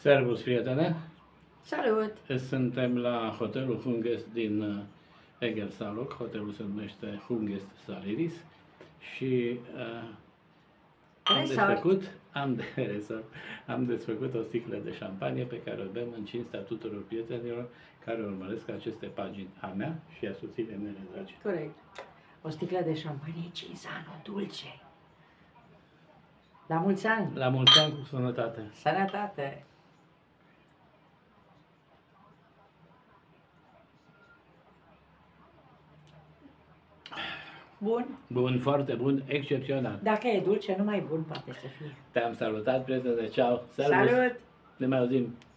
Servus, prietene! Salut! Suntem la hotelul Hungest din Egelsalog. Hotelul se numește Hungest Saliris și am desfăcut o sticlă de șampanie pe care o bem în cinstea tuturor prietenilor care urmăresc aceste pagini a mea și a soției mele dragi. Corect. O sticlă de șampanie Cinzano dulce. La mulți ani! La mulți ani cu sănătate! Sănătate! Bun? Bun, foarte bun, excepțional! Dacă e dulce, numai bun poate să fie. Te-am salutat, prietene, ceau! Salut! Ne mai auzim!